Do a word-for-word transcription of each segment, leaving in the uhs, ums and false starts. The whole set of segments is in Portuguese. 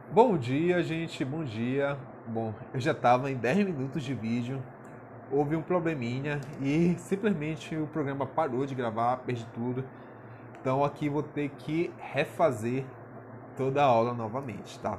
Bom dia, gente, bom dia. Bom, eu já estava em dez minutos de vídeo, houve um probleminha e simplesmente o programa parou de gravar, perdi tudo. Então aqui vou ter que refazer toda a aula novamente, tá?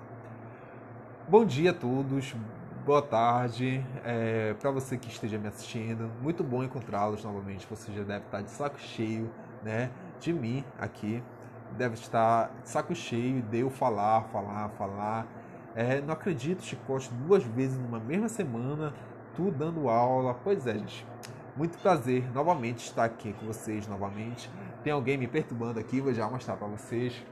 Bom dia a todos, boa tarde, é, para você que esteja me assistindo, muito bom encontrá-los novamente. Você já deve estar de saco cheio, né, de mim aqui, deve estar de saco cheio de eu falar, falar, falar. É, não acredito, Chicote, duas vezes numa mesma semana, tu dando aula. Pois é, gente, muito prazer novamente estar aqui com vocês novamente. Tem alguém me perturbando aqui, vou já mostrar para vocês.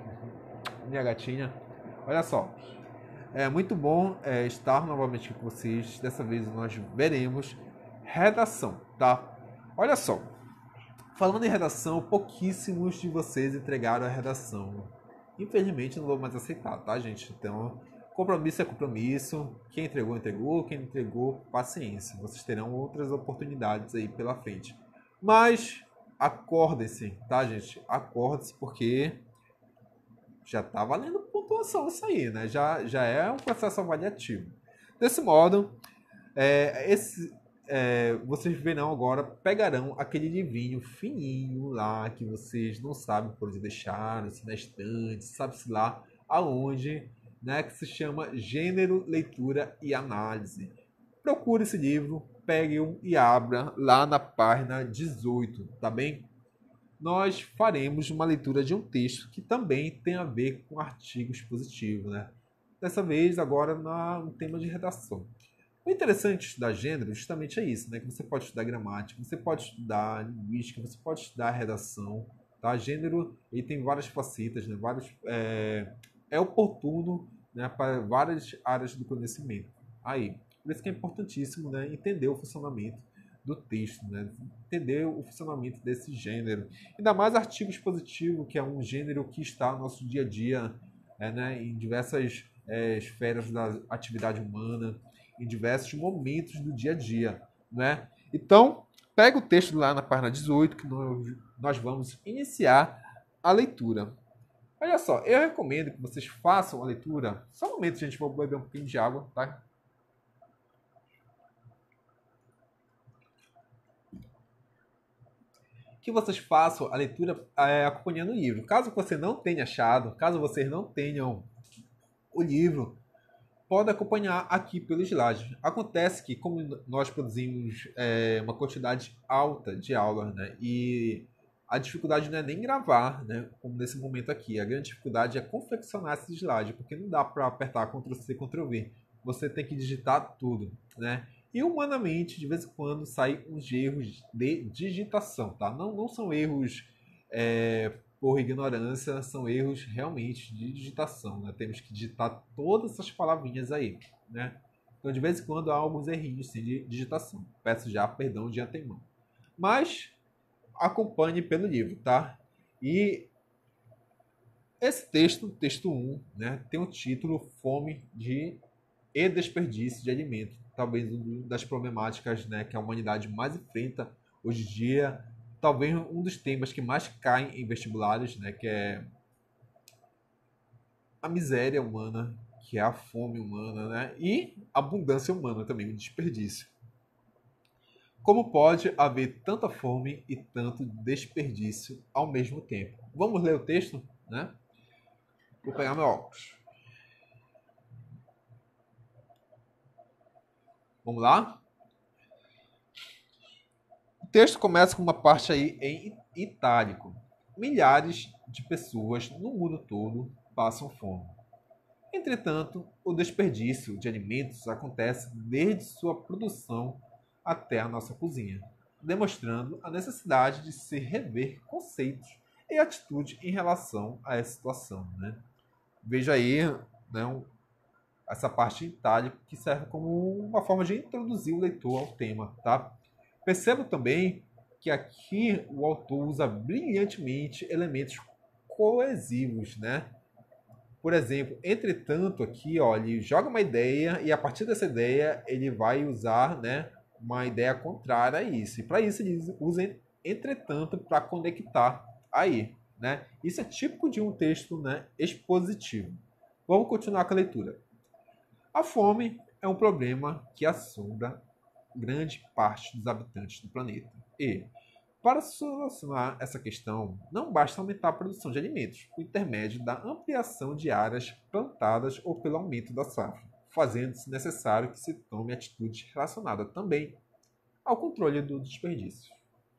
Minha gatinha, olha só. É muito bom é, estar novamente aqui com vocês. Dessa vez nós veremos redação, tá? Olha só, falando em redação, pouquíssimos de vocês entregaram a redação. Infelizmente não vou mais aceitar, tá, gente? Então, compromisso é compromisso. Quem entregou, entregou. Quem não entregou, paciência. Vocês terão outras oportunidades aí pela frente. Mas acordem-se, tá, gente? Acordem-se porque já está valendo pontuação isso aí, né? Já, já é um processo avaliativo. Desse modo, é, esse, é, vocês verão agora, pegarão aquele livrinho fininho lá que vocês não sabem por onde deixaram, se na estante, sabe-se lá aonde, né? Que se chama Gênero, Leitura e Análise. Procure esse livro, pegue-o e abra lá na página dezoito, tá bem? Nós faremos uma leitura de um texto que também tem a ver com artigo expositivo, né? Dessa vez, agora, no tema de redação. O interessante de estudar gênero justamente é isso, né? Que você pode estudar gramática, você pode estudar linguística, você pode estudar redação, tá? Gênero, ele tem várias facetas, né? Vários, é, é oportuno, né? Para várias áreas do conhecimento. Aí, por isso que é importantíssimo, né? Entender o funcionamento do texto, né? Entender o funcionamento desse gênero. Ainda mais artigo expositivo, que é um gênero que está no nosso dia a dia, é, né? Em diversas é, esferas da atividade humana, em diversos momentos do dia a dia, né? Então, pega o texto lá na página dezoito, que nós vamos iniciar a leitura. Olha só, eu recomendo que vocês façam a leitura. Só um momento, gente, vou beber um pouquinho de água, tá? Que vocês façam a leitura é, acompanhando o livro. Caso você não tenha achado, caso vocês não tenham o livro, pode acompanhar aqui pelo slide. Acontece que, como nós produzimos é, uma quantidade alta de aulas, né, e a dificuldade não é nem gravar, né, como nesse momento aqui. A grande dificuldade é confeccionar esse slide, porque não dá para apertar control C, control V. Você tem que digitar tudo, né? E humanamente, de vez em quando, saem uns erros de digitação, tá? Não, não são erros é, por ignorância, são erros realmente de digitação, né? Temos que digitar todas essas palavrinhas aí, né? Então, de vez em quando, há alguns errinhos sim, de digitação. Peço já perdão de antemão. Mas acompanhe pelo livro, tá? E esse texto, texto um, né, tem o título Fome de e Desperdício de Alimento. Talvez uma das problemáticas, né, que a humanidade mais enfrenta hoje em dia. Talvez um dos temas que mais caem em vestibulares, né, que é a miséria humana, que é a fome humana, né, e a abundância humana também, o desperdício. Como pode haver tanta fome e tanto desperdício ao mesmo tempo? Vamos ler o texto, né? Vou pegar meu óculos. Vamos lá? O texto começa com uma parte aí em itálico. Milhares de pessoas no mundo todo passam fome. Entretanto, o desperdício de alimentos acontece desde sua produção até a nossa cozinha, demonstrando a necessidade de se rever conceitos e atitude em relação a essa situação, né? Veja aí, né, essa parte em itálico que serve como uma forma de introduzir o leitor ao tema, tá? Perceba também que aqui o autor usa brilhantemente elementos coesivos, né? Por exemplo, entretanto, aqui, ó, ele joga uma ideia e a partir dessa ideia ele vai usar, né, uma ideia contrária a isso. E para isso ele usa entretanto para conectar aí, né? Isso é típico de um texto, né, expositivo. Vamos continuar com a leitura. A fome é um problema que assombra grande parte dos habitantes do planeta. E, para solucionar essa questão, não basta aumentar a produção de alimentos por intermédio da ampliação de áreas plantadas ou pelo aumento da safra, fazendo-se necessário que se tome atitude relacionada também ao controle do desperdício.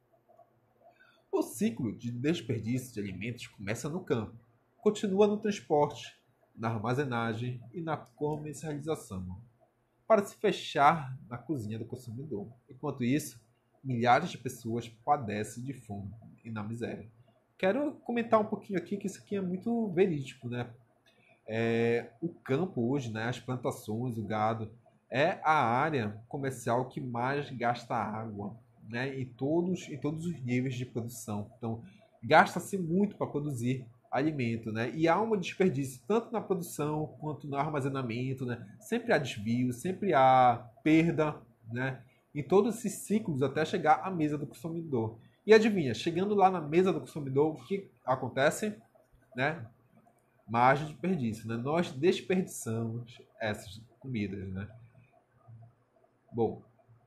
O ciclo de desperdício de alimentos começa no campo, continua no transporte, na armazenagem e na comercialização, para se fechar na cozinha do consumidor. Enquanto isso, milhares de pessoas padecem de fome e na miséria. Quero comentar um pouquinho aqui que isso aqui é muito verídico, né? É, o campo hoje, né, as plantações, o gado, é a área comercial que mais gasta água, né, em todos, em todos os níveis de produção. Então, gasta-se muito para produzir alimento, né? E há um desperdício tanto na produção quanto no armazenamento, né? Sempre há desvio, sempre há perda, né? Em todos esses ciclos até chegar à mesa do consumidor. E adivinha, chegando lá na mesa do consumidor, o que acontece? Né? Margem de desperdício, né? Nós desperdiçamos essas comidas, né? Bom,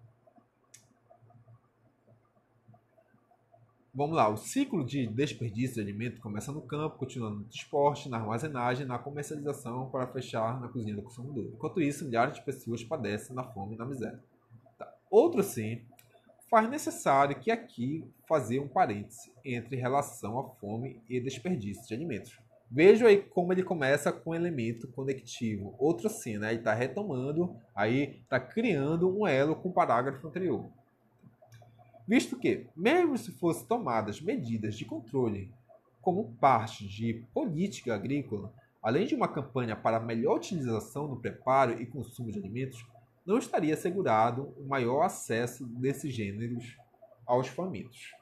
vamos lá. O ciclo de desperdício de alimento começa no campo, continuando no transporte, na armazenagem, na comercialização para fechar na cozinha do consumidor. Enquanto isso, milhares de pessoas padecem na fome e na miséria. Tá. Outro sim, faz necessário que aqui fazer um parêntese entre relação à fome e desperdício de alimentos. Veja aí como ele começa com um elemento conectivo. Outro sim, né? Ele está retomando, aí está criando um elo com o parágrafo anterior. Visto que, mesmo se fossem tomadas medidas de controle como parte de política agrícola, além de uma campanha para melhor utilização no preparo e consumo de alimentos, não estaria assegurado o maior acesso desses gêneros aos famintos.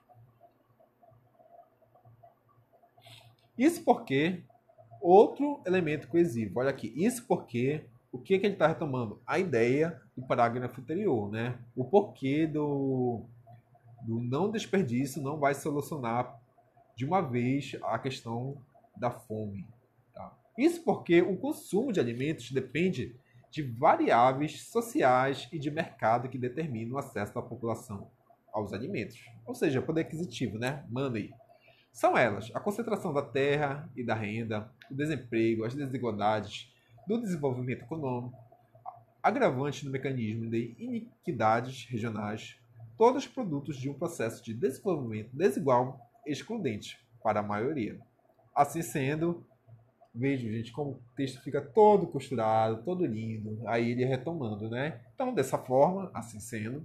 Isso porque, outro elemento coesivo, olha aqui, isso porque, o que, que ele está retomando? A ideia do parágrafo anterior, né? O porquê do, do não desperdício não vai solucionar de uma vez a questão da fome. Tá? Isso porque o consumo de alimentos depende de variáveis sociais e de mercado que determinam o acesso da população aos alimentos. Ou seja, poder aquisitivo, né? Money. São elas a concentração da terra e da renda, o desemprego, as desigualdades do desenvolvimento econômico, agravante no mecanismo de iniquidades regionais, todos produtos de um processo de desenvolvimento desigual e excludente para a maioria. Assim sendo, veja, gente, como o texto fica todo costurado, todo lindo, aí ele retomando, né? Então, dessa forma, assim sendo,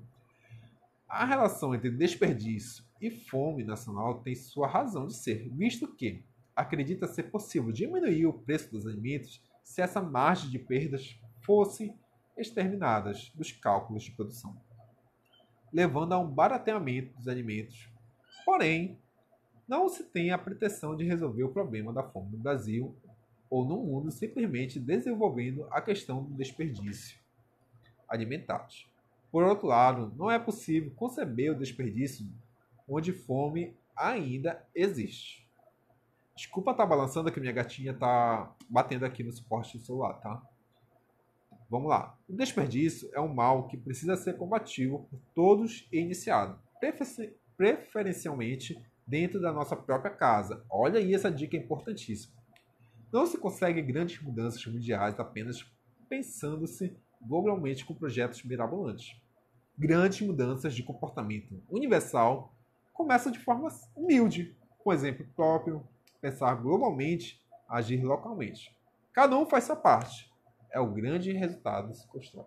a relação entre desperdício e fome nacional tem sua razão de ser, visto que acredita ser possível diminuir o preço dos alimentos se essa margem de perdas fosse exterminadas dos cálculos de produção, levando a um barateamento dos alimentos. Porém, não se tem a pretensão de resolver o problema da fome no Brasil ou no mundo simplesmente desenvolvendo a questão do desperdício alimentar. Por outro lado, não é possível conceber o desperdício onde fome ainda existe. Desculpa estar balançando que minha gatinha está batendo aqui no suporte do celular, tá? Vamos lá. O desperdício é um mal que precisa ser combatido por todos e iniciado, preferencialmente dentro da nossa própria casa. Olha aí, essa dica é importantíssima. Não se consegue grandes mudanças mundiais apenas pensando-se globalmente com projetos mirabolantes. Grandes mudanças de comportamento universal começam de forma humilde, com exemplo próprio, pensar globalmente, agir localmente. Cada um faz sua parte. É o grande resultado que se constrói.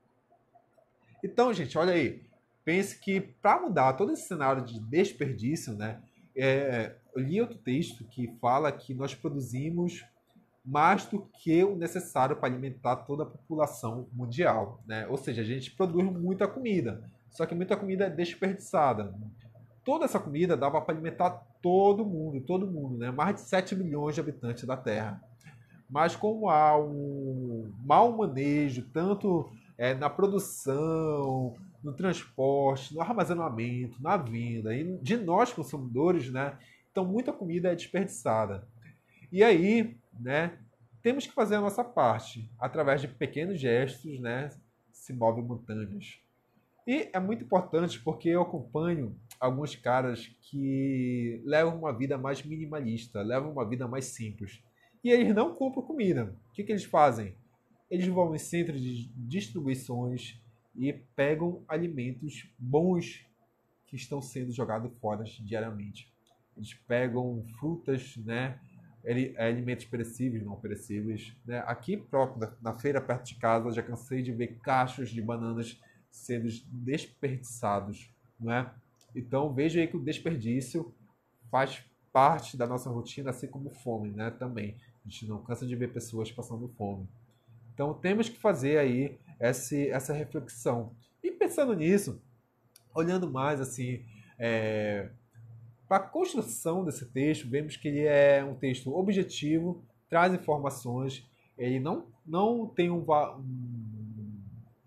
Então, gente, olha aí. Pense que para mudar todo esse cenário de desperdício, né, é, eu li outro texto que fala que nós produzimos mais do que o necessário para alimentar toda a população mundial, né? Ou seja, a gente produz muita comida, só que muita comida é desperdiçada. Toda essa comida dava para alimentar todo mundo, todo mundo, né? Mais de sete milhões de habitantes da Terra. Mas como há um mau manejo, tanto é, na produção, no transporte, no armazenamento, na venda, e de nós consumidores, né? Então muita comida é desperdiçada. E aí, né, temos que fazer a nossa parte. Através de pequenos gestos, né, se movem montanhas. E é muito importante porque eu acompanho alguns caras que levam uma vida mais minimalista, levam uma vida mais simples. E eles não compram comida. O que, que eles fazem? Eles vão em centros de distribuições e pegam alimentos bons que estão sendo jogados fora diariamente. Eles pegam frutas, né, alimentos perecíveis, não perecíveis. Né? Aqui próprio, na feira perto de casa, já cansei de ver cachos de bananas sendo desperdiçados. Não é? Então veja aí que o desperdício faz parte da nossa rotina, assim como fome, né? Também. A gente não cansa de ver pessoas passando fome. Então temos que fazer aí essa, essa reflexão. E pensando nisso, olhando mais assim, é, para a construção desse texto, vemos que ele é um texto objetivo, traz informações, ele não, não tem um, um,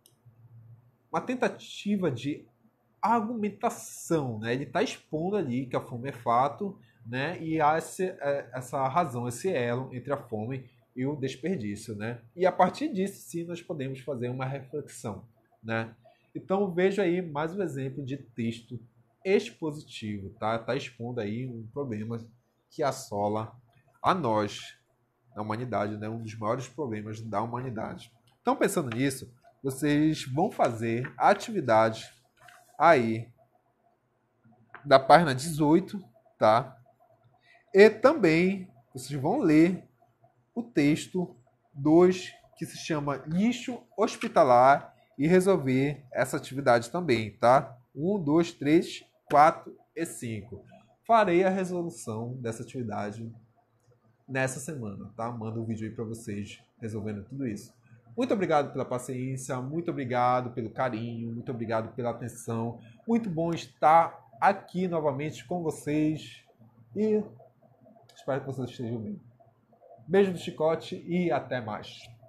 uma tentativa de argumentação, né? Ele está expondo ali que a fome é fato, né? E há esse, essa razão, esse elo entre a fome e o desperdício, né? E a partir disso, sim, nós podemos fazer uma reflexão, né? Então, veja aí mais um exemplo de texto expositivo, tá? Tá expondo aí um problema que assola a nós, a humanidade, né? Um dos maiores problemas da humanidade. Então, pensando nisso, vocês vão fazer a atividade aí da página dezoito, tá? E também vocês vão ler o texto dois, que se chama lixo hospitalar, e resolver essa atividade também, tá? um, dois, três, quatro e cinco. Farei a resolução dessa atividade nessa semana, tá? Mando um vídeo aí para vocês resolvendo tudo isso. Muito obrigado pela paciência, muito obrigado pelo carinho, muito obrigado pela atenção. Muito bom estar aqui novamente com vocês e espero que vocês estejam bem. Beijo do chicote e até mais.